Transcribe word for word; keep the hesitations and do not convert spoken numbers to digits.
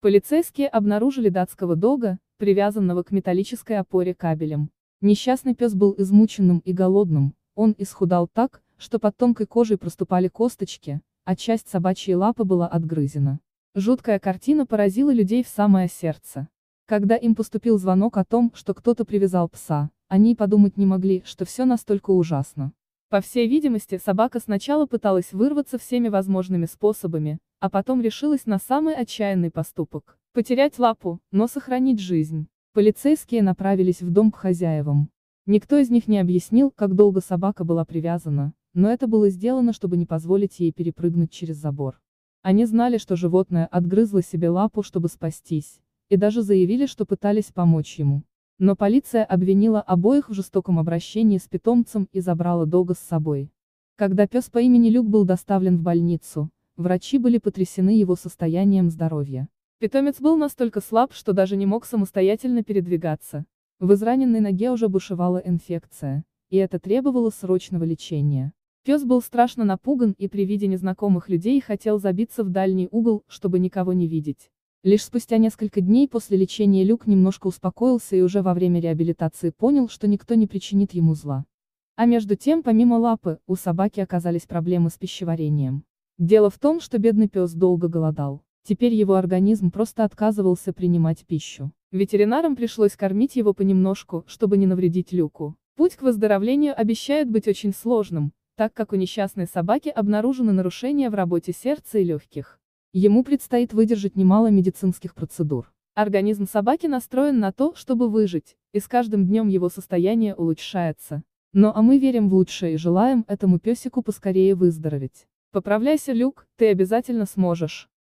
Полицейские обнаружили датского дога, привязанного к металлической опоре кабелем. Несчастный пес был измученным и голодным, он исхудал так, что под тонкой кожей проступали косточки, а часть собачьей лапы была отгрызена. Жуткая картина поразила людей в самое сердце. Когда им поступил звонок о том, что кто-то привязал пса, они и подумать не могли, что все настолько ужасно. По всей видимости, собака сначала пыталась вырваться всеми возможными способами, а потом решилась на самый отчаянный поступок – потерять лапу, но сохранить жизнь. Полицейские направились в дом к хозяевам. Никто из них не объяснил, как долго собака была привязана, но это было сделано, чтобы не позволить ей перепрыгнуть через забор. Они знали, что животное отгрызло себе лапу, чтобы спастись, и даже заявили, что пытались помочь ему. Но полиция обвинила обоих в жестоком обращении с питомцем и забрала дога с собой. Когда пес по имени Люк был доставлен в больницу, врачи были потрясены его состоянием здоровья. Питомец был настолько слаб, что даже не мог самостоятельно передвигаться. В израненной ноге уже бушевала инфекция, и это требовало срочного лечения. Пес был страшно напуган и при виде незнакомых людей хотел забиться в дальний угол, чтобы никого не видеть. Лишь спустя несколько дней после лечения Люк немножко успокоился и уже во время реабилитации понял, что никто не причинит ему зла. А между тем, помимо лапы, у собаки оказались проблемы с пищеварением. Дело в том, что бедный пес долго голодал. Теперь его организм просто отказывался принимать пищу. Ветеринарам пришлось кормить его понемножку, чтобы не навредить Люку. Путь к выздоровлению обещает быть очень сложным, так как у несчастной собаки обнаружены нарушения в работе сердца и легких. Ему предстоит выдержать немало медицинских процедур. Организм собаки настроен на то, чтобы выжить, и с каждым днем его состояние улучшается. Ну а мы верим в лучшее и желаем этому песику поскорее выздороветь. Поправляйся, Люк, ты обязательно сможешь.